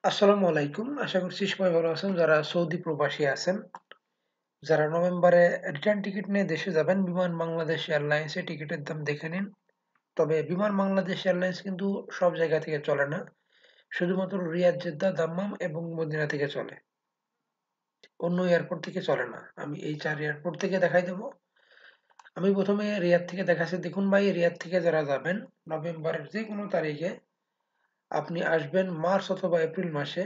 আসসালামু আলাইকুম। আশা করছি সবাই ভালো আছেন। যারা সৌদি প্রবাসী আছেন, যারা নভেম্বরে রিটার্ন টিকিট নিয়ে দেশে যাবেন, বিমান বাংলাদেশ এয়ারলাইন্সে টিকিটের দাম দেখে নিন। তবে বিমান বাংলাদেশ এয়ারলাইন্স কিন্তু সব জায়গা থেকে চলে না। শুধুমাত্র রিয়াদ, জেদ্দা, দাম্মাম এবং মদিনা থেকে চলে। অন্য এয়ারপোর্ট থেকে চলে না। আমি এই ৪ এয়ারপোর্ট থেকে দেখাই দেব। আমি প্রথমে রিয়াদ থেকে দেখাচ্ছি। দেখুন ভাই, রিয়াদ থেকে যারা যাবেন নভেম্বরের যেকোনো তারিখে আপনি আসবেন মার্চ অথবা এপ্রিল মাসে,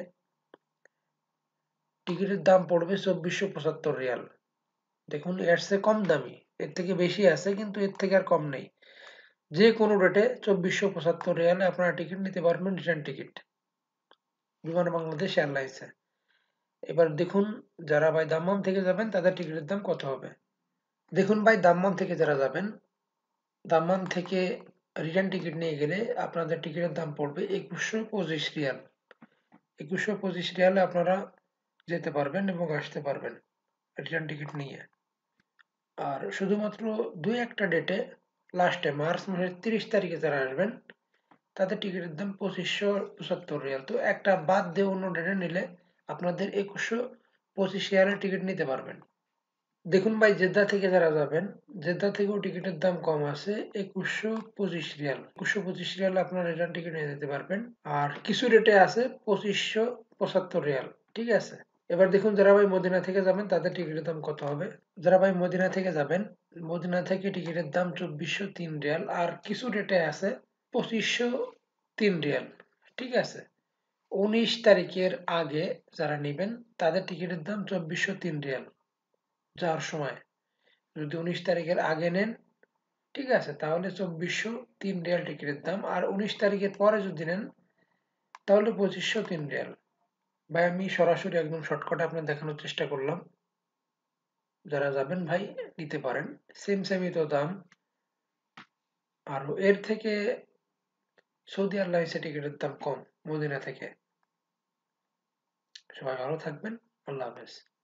টিকিটের দাম পড়বে ২৪৭৫ রিয়াল। দেখুন এর চেয়ে কম দামি, এর থেকে বেশি আছে কিন্তু এর থেকে আর কম নেই। যে কোনো রেটে ২৪৭৫ রিয়ালে আপনারা টিকিট নিতে পারবেন, রিটার্ন টিকিট বিমান বাংলাদেশ এয়ারলাইন্সে। এবার দেখুন, যারা ভাই দাম্মাম থেকে যাবেন তাদের টিকিটের দাম কত হবে। দেখুন ভাই, দাম্মাম থেকে যারা যাবেন, দাম্মাম থেকে রিটার্ন টিকিট নিয়ে গেলে আপনাদের টিকিটের দাম পড়বে ২১২৫ রিয়াল। ২১২৫ রিয়ালে আপনারা যেতে পারবেন এবং আসতে পারবেন রিটার্ন টিকিট নিয়ে। আর শুধুমাত্র দুই একটা ডেটে, লাস্টে মার্চ মাসের ৩০ তারিখে যারা আসবেন তাদের টিকিটের দাম ২৫৭৫ রিয়াল। তো একটা বাদ দিয়ে অন্য ডেটে নিলে আপনাদের ২১২৫ রিয়ালের টিকিট নিতে পারবেন। দেখুন ভাই, জেদ্দা থেকে যারা যাবেন, জেদ্দা থেকেও টিকিটের দাম কম আছে, ২১২৫ রিয়াল। ২১২৫ রিয়ালে আপনারা রিটার্ন টিকিট নিয়ে যেতে পারবেন। আর কিছু রেটে আছে ২৫৭৫ রিয়াল। ঠিক আছে। এবার দেখুন, যারা ভাই মদিনা থেকে যাবেন তাদের টিকিটের দাম কত হবে। যারা ভাই মদিনা থেকে যাবেন, মদিনা থেকে টিকিটের দাম ২৪০৩ রিয়াল। আর কিছু রেটে আছে ২৫০৩ রিয়াল। ঠিক আছে। ১৯ তারিখের আগে যারা নেবেন তাদের টিকিটের দাম ২৪০৩ রিয়াল যাওয়ার সময়। যদি ১৯ তারিখের আগে নেন, ঠিক আছে, তাহলে ২৪০৩ রিয়াল টিকিটের দাম। আর ১৯ তারিখের পরে যদি নেন তাহলে ২৫০৩ রিয়াল। ভাই আমি সরাসরি একদম শর্টকাটে আপনার দেখানোর চেষ্টা করলাম। যারা যাবেন ভাই নিতে পারেন, সেমই তো দাম। আর এর থেকে সৌদি এয়ারলাইন্সের টিকিটের দাম কম মদিনা থেকে। সবাই ভালো থাকবেন। আল্লাহ হাফেজ।